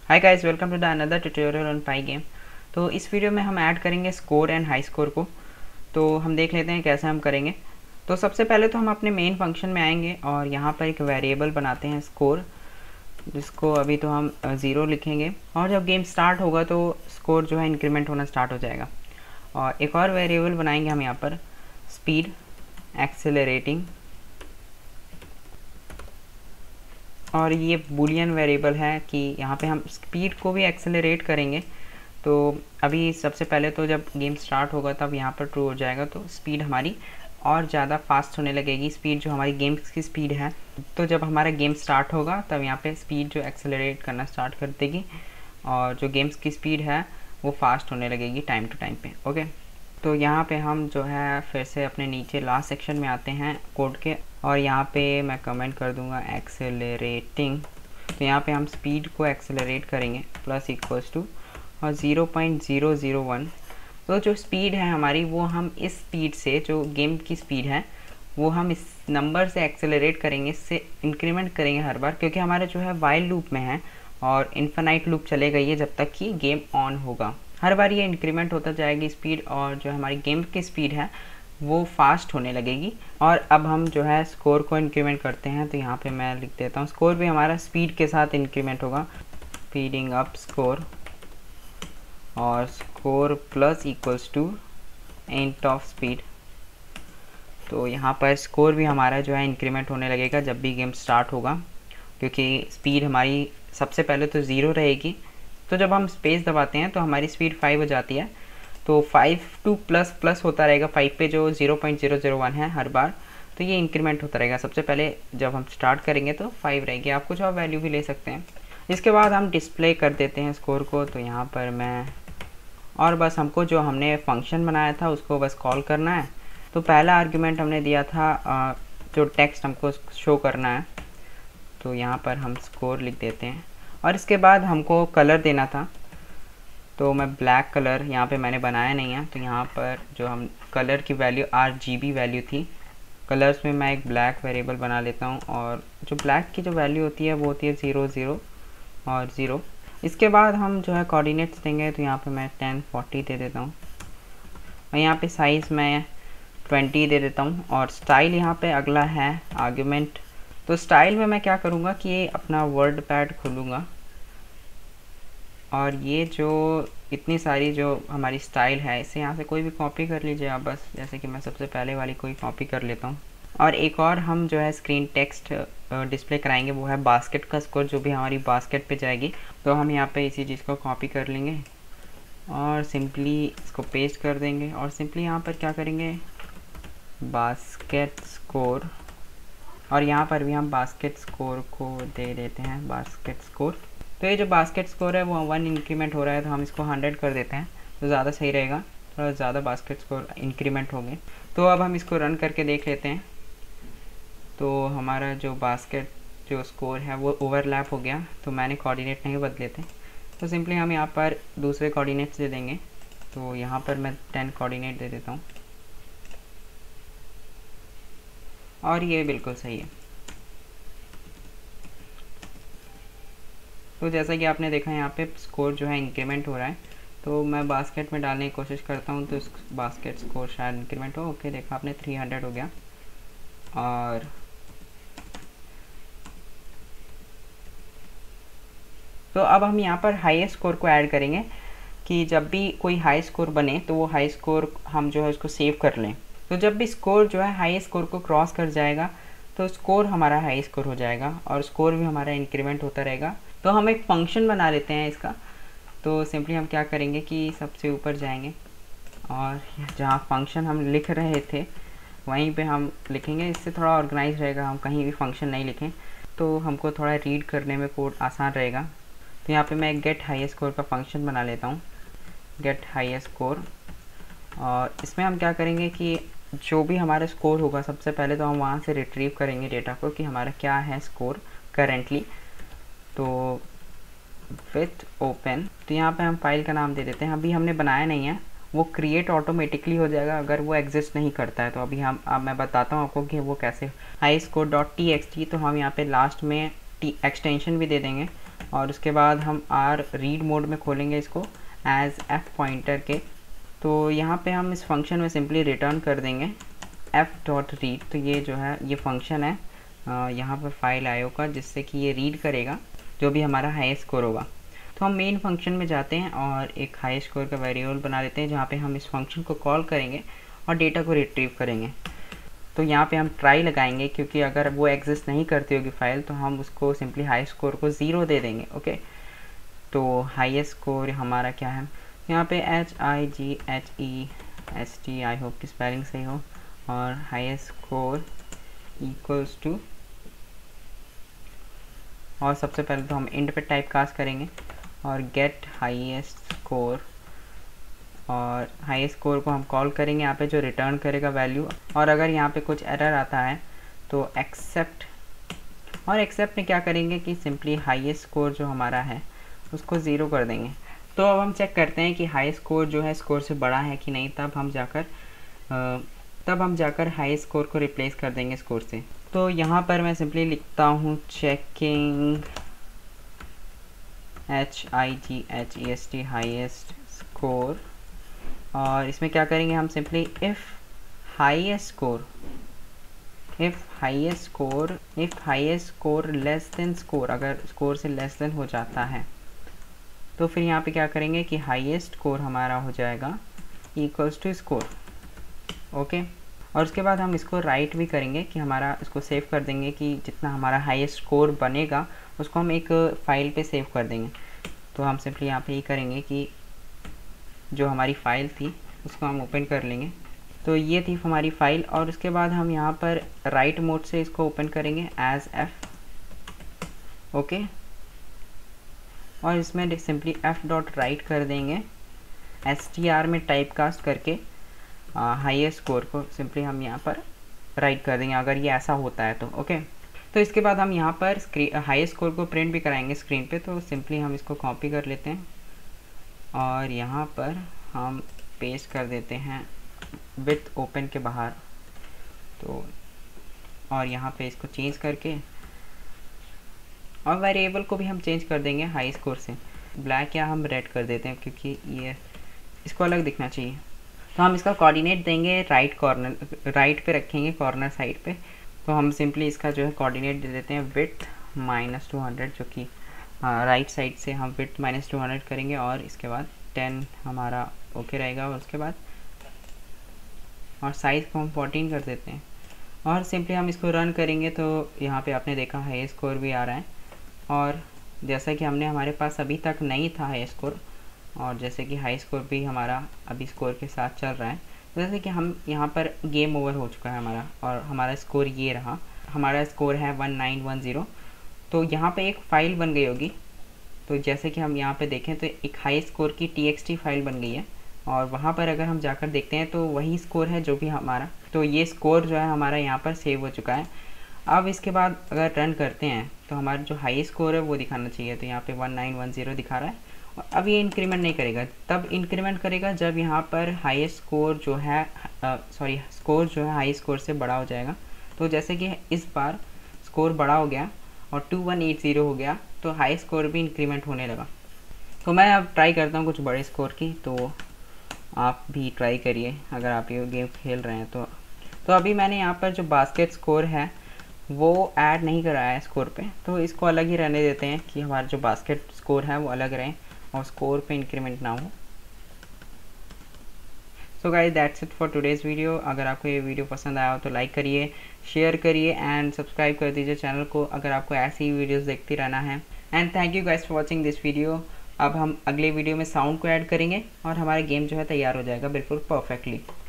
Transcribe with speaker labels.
Speaker 1: Hi guys, welcome to the another tutorial on pygame. तो इस video में हम ऐड करेंगे स्कोर एंड हाई स्कोर को। तो हम देख लेते हैं कैसे हम करेंगे। तो सबसे पहले तो हम अपने मेन फंक्शन में आएंगे और यहाँ पर एक वेरिएबल बनाते हैं स्कोर, जिसको अभी तो हम 0 लिखेंगे। और जब गेम स्टार्ट होगा तो स्कोर जो है इंक्रीमेंट होना स्टार्ट हो जाएगा। और एक और वेरिएबल बनाएंगे हम यहाँ पर स्पीड एक्सेलरेटिंग, और ये बूलियन वेरिएबल है कि यहाँ पे हम स्पीड को भी एक्सेलरेट करेंगे। तो अभी सबसे पहले तो जब गेम स्टार्ट होगा तब यहाँ पर ट्रू हो जाएगा, तो स्पीड हमारी और ज़्यादा फास्ट होने लगेगी। स्पीड जो हमारी गेम की स्पीड है, तो जब हमारा गेम स्टार्ट होगा तब यहाँ पे स्पीड जो एक्सेलरेट करना स्टार्ट कर देगी और जो गेम्स की स्पीड है वो फास्ट होने लगेगी टाइम टू टाइम पे। ओके, तो यहाँ पे हम जो है फिर से अपने नीचे लास्ट सेक्शन में आते हैं कोड के, और यहाँ पे मैं कमेंट कर दूँगा एक्सेलरेटिंग। तो यहाँ पे हम स्पीड को एक्सेलरेट करेंगे प्लस इक्वल्स टू और 0.001। तो जो स्पीड है हमारी वो हम इस स्पीड से, जो गेम की स्पीड है वो हम इस नंबर से एक्सेलरेट करेंगे, इससे इंक्रीमेंट करेंगे हर बार, क्योंकि हमारा जो है वाइल लूप में है और इन्फिनाइट लूप चलेगा ये जब तक कि गेम ऑन होगा। हर बार ये इंक्रीमेंट होता जाएगी स्पीड, और जो हमारी गेम की स्पीड है वो फास्ट होने लगेगी। और अब हम जो है स्कोर को इंक्रीमेंट करते हैं। तो यहाँ पे मैं लिख देता हूँ स्कोर भी हमारा स्पीड के साथ इंक्रीमेंट होगा, स्पीडिंग अप स्कोर, और score plus equals to int of speed. तो यहाँ पर स्कोर भी हमारा जो है इंक्रीमेंट होने लगेगा जब भी गेम स्टार्ट होगा, क्योंकि स्पीड हमारी सबसे पहले तो 0 रहेगी। तो जब हम स्पेस दबाते हैं तो हमारी स्पीड 5 हो जाती है। तो 5 टू प्लस प्लस होता रहेगा 5 पे, जो 0.001 है हर बार। तो ये इंक्रीमेंट होता रहेगा। सबसे पहले जब हम स्टार्ट करेंगे तो 5 रहेगी, आप कुछ और वैल्यू भी ले सकते हैं। इसके बाद हम डिस्प्ले कर देते हैं स्कोर को। तो यहाँ पर मैं, और बस हमको जो हमने फंक्शन बनाया था उसको बस कॉल करना है। तो पहला आर्ग्यूमेंट हमने दिया था जो टेक्स्ट हमको शो करना है, तो यहाँ पर हम स्कोर लिख देते हैं। और इसके बाद हमको कलर देना था, तो मैं ब्लैक कलर यहाँ पे मैंने बनाया नहीं है। तो यहाँ पर जो हम कलर की वैल्यू RGB वैल्यू थी, कलर्स में मैं एक ब्लैक वेरिएबल बना लेता हूँ, और जो ब्लैक की जो वैल्यू होती है वो होती है 0 0 और 0। इसके बाद हम जो है कोऑर्डिनेट्स देंगे। तो यहाँ पे मैं 10 40 दे देता हूँ, और यहाँ पे साइज़ मैं 20 दे देता हूँ। और स्टाइल यहाँ पे अगला है आर्ग्यूमेंट। तो स्टाइल में मैं क्या करूँगा कि ये अपना वर्ड पैड खोलूँगा, और ये जो इतनी सारी जो हमारी स्टाइल है इसे यहाँ से कोई भी कॉपी कर लीजिए आप, बस जैसे कि मैं सबसे पहले वाली कोई कॉपी कर लेता हूँ। और एक और हम जो है स्क्रीन टेक्स्ट डिस्प्ले कराएंगे, वो है बास्केट का स्कोर, जो भी हमारी बास्केट पे जाएगी। तो हम यहाँ पे इसी चीज़ को कॉपी कर लेंगे और सिंपली इसको पेस्ट कर देंगे, और सिंपली यहाँ पर क्या करेंगे बास्केट स्कोर, और यहाँ पर भी हम बास्केट स्कोर को दे देते हैं बास्केट स्कोर। तो ये जो बास्केट स्कोर है वो 1 इंक्रीमेंट हो रहा है, तो हम इसको 100 कर देते हैं तो ज़्यादा सही रहेगा, थोड़ा ज़्यादा बास्केट स्कोर इंक्रीमेंट होंगे। तो अब हम इसको रन करके देख लेते हैं। तो हमारा जो बास्केट जो स्कोर है वो ओवरलैप हो गया। तो मैंने कोऑर्डिनेट नहीं बदले थे, तो सिंपली हम यहाँ पर दूसरे कोऑर्डिनेट्स दे देंगे। तो यहाँ पर मैं 10 कोऑर्डिनेट दे देता हूँ, और ये बिल्कुल सही है। तो जैसा कि आपने देखा यहाँ पे स्कोर जो है इंक्रीमेंट हो रहा है। तो मैं बास्केट में डालने की कोशिश करता हूँ, तो बास्केट स्कोर शायद इंक्रीमेंट हो। ओके, देखा आपने 300 हो गया। और तो अब हम यहाँ पर हाईएस्ट स्कोर को ऐड करेंगे, कि जब भी कोई हाई स्कोर बने तो वो हाई स्कोर हम जो है उसको सेव कर लें। तो जब भी स्कोर जो है हाई स्कोर को क्रॉस कर जाएगा तो स्कोर हमारा हाई स्कोर हो जाएगा, और स्कोर भी हमारा इंक्रीमेंट होता रहेगा। तो हम एक फंक्शन बना लेते हैं इसका। तो सिंपली हम क्या करेंगे कि सबसे ऊपर जाएंगे, और जहाँ फंक्शन हम लिख रहे थे वहीं पे हम लिखेंगे। इससे थोड़ा ऑर्गेनाइज रहेगा, हम कहीं भी फंक्शन नहीं लिखें तो हमको थोड़ा रीड करने में कोड आसान रहेगा। तो यहाँ पे मैं एक गेट हाईएस्ट स्कोर का फंक्शन बना लेता हूँ, गेट हाईएस्ट स्कोर। और इसमें हम क्या करेंगे कि जो भी हमारा स्कोर होगा सबसे पहले तो हम वहाँ से रिट्रीव करेंगे डेटा को, कि हमारा क्या है स्कोर करेंटली। तो विथ ओपन, तो यहाँ पे हम फाइल का नाम दे देते हैं। अभी हमने बनाया नहीं है, वो क्रिएट ऑटोमेटिकली हो जाएगा अगर वो एग्जिस्ट नहीं करता है। तो अभी हम, अब मैं बताता हूँ आपको कि वो कैसे। हाई स्कोर .txt, तो हम यहाँ पे लास्ट में एक्सटेंशन भी दे देंगे, और उसके बाद हम आर रीड मोड में खोलेंगे इसको एज एफ पॉइंटर के। तो यहाँ पे हम इस फंक्शन में सिंपली रिटर्न कर देंगे f.read। तो ये जो है ये फंक्शन है यहाँ पर फाइल आयो का, जिससे कि ये रीड करेगा जो भी हमारा हाईएस्ट स्कोर होगा। तो हम मेन फंक्शन में जाते हैं और एक हाईएस्ट स्कोर का वेरिएबल बना लेते हैं, जहाँ पे हम इस फंक्शन को कॉल करेंगे और डेटा को रिट्रीव करेंगे। तो यहाँ पे हम ट्राई लगाएंगे, क्योंकि अगर वो एग्जिस्ट नहीं करती होगी फाइल तो हम उसको सिंपली हाईएस्ट स्कोर को 0 दे देंगे। ओके, तो हाईएस्ट स्कोर हमारा क्या है यहाँ पे HIGHEST, आई होप की स्पेलिंग सही हो, और हाईएस्ट स्कोर इक्वल्स टू, और सबसे पहले तो हम इंट पे टाइप कास्ट करेंगे और गेट हाईएस्ट स्कोर, और हाईएस्ट स्कोर को हम कॉल करेंगे यहाँ पे, जो रिटर्न करेगा वैल्यू। और अगर यहाँ पे कुछ एरर आता है तो एक्सेप्ट, और एक्सेप्ट में क्या करेंगे कि सिंपली हाईएस्ट स्कोर जो हमारा है उसको 0 कर देंगे। तो अब हम चेक करते हैं कि हाईएस्ट स्कोर जो है स्कोर से बड़ा है कि नहीं, तब हम जाकर हाईएस्ट स्कोर को रिप्लेस कर देंगे स्कोर से। तो यहाँ पर मैं सिंपली लिखता हूँ चेकिंग HIGHEST हाईएस्ट स्कोर, और इसमें क्या करेंगे हम simply if highest score less than score, अगर स्कोर से लेस देन हो जाता है तो फिर यहाँ पे क्या करेंगे कि हाईएस्ट स्कोर हमारा हो जाएगा इक्वल्स टू स्कोर। ओके, और उसके बाद हम इसको राइट भी करेंगे कि हमारा इसको सेव कर देंगे कि जितना हमारा हाईएस्ट स्कोर बनेगा उसको हम एक फ़ाइल पे सेव कर देंगे। तो हम सिंपली यहाँ पे ये करेंगे कि जो हमारी फ़ाइल थी उसको हम ओपन कर लेंगे। तो ये थी हमारी फ़ाइल, और उसके बाद हम यहाँ पर राइट मोड से इसको ओपन करेंगे एज एफ। ओके, और इसमें सिंपली f.write कर देंगे str में टाइप कास्ट करके हाईएस्ट स्कोर को सिंपली हम यहाँ पर राइट कर देंगे, अगर ये ऐसा होता है तो। ओके, तो इसके बाद हम यहाँ पर हाईएस्ट स्कोर को प्रिंट भी कराएंगे स्क्रीन पे। तो सिंपली हम इसको कॉपी कर लेते हैं और यहाँ पर हम पेस्ट कर देते हैं विथ ओपन के बाहर। तो और यहाँ पे इसको चेंज करके, और वेरिएबल को भी हम चेंज कर देंगे हाई स्कोर से ब्लैक या हम रेड कर देते हैं, क्योंकि ये इसको अलग दिखना चाहिए। तो हम इसका कोऑर्डिनेट देंगे राइट पे रखेंगे कॉर्नर साइड पे। तो हम सिंपली इसका जो है कोऑर्डिनेट दे देते हैं विड्थ -200, जो कि राइट साइड से हम विड्थ -200 करेंगे, और इसके बाद 10 हमारा ओके रहेगा। और उसके बाद और साइज़ को हम 14 कर देते हैं, और सिंपली हम इसको रन करेंगे। तो यहाँ पे आपने देखा हाई स्कोर भी आ रहा है, और जैसा कि हमारे पास अभी तक नहीं था हाई स्कोर, और जैसे कि हाई स्कोर भी हमारा अभी स्कोर के साथ चल रहा है, जैसे कि हम यहाँ पर गेम ओवर हो चुका है हमारा, और हमारा स्कोर ये रहा, हमारा स्कोर है 1910। तो यहाँ पे एक फ़ाइल बन गई होगी। तो जैसे कि हम यहाँ पे देखें तो एक हाई स्कोर की txt फाइल बन गई है, और वहाँ पर अगर हम जाकर देखते हैं तो वही स्कोर है जो भी हमारा। तो ये स्कोर जो है हमारा यहाँ पर सेव हो चुका है। अब इसके बाद अगर रन करते हैं तो हमारा जो हाई स्कोर है वो दिखाना चाहिए। तो यहाँ पे 1910 दिखा रहा है, और अब ये इंक्रीमेंट नहीं करेगा, तब इंक्रीमेंट करेगा जब यहाँ पर हाईएस्ट स्कोर जो है स्कोर जो है हाई स्कोर से बड़ा हो जाएगा। तो जैसे कि इस बार स्कोर बड़ा हो गया और 2180 हो गया, तो हाई स्कोर भी इंक्रीमेंट होने लगा। तो मैं अब ट्राई करता हूँ कुछ बड़े स्कोर की, तो आप भी ट्राई करिए अगर आप ये गेम खेल रहे हैं तो अभी मैंने यहाँ पर जो बास्केट स्कोर है वो ऐड नहीं कराया है स्कोर पे, तो इसको अलग ही रहने देते हैं कि हमारा जो बास्केट स्कोर है वो अलग रहे और स्कोर पे इंक्रीमेंट ना हो। So guys that's it for today's video. अगर आपको ये वीडियो पसंद आया हो तो लाइक करिए, शेयर करिए एंड सब्सक्राइब कर दीजिए चैनल को, अगर आपको ऐसी वीडियोस देखते रहना है। And thank you guys for watching this video. अब हम अगले वीडियो में साउंड को ऐड करेंगे और हमारा गेम जो है तैयार हो जाएगा बिल्कुल परफेक्टली।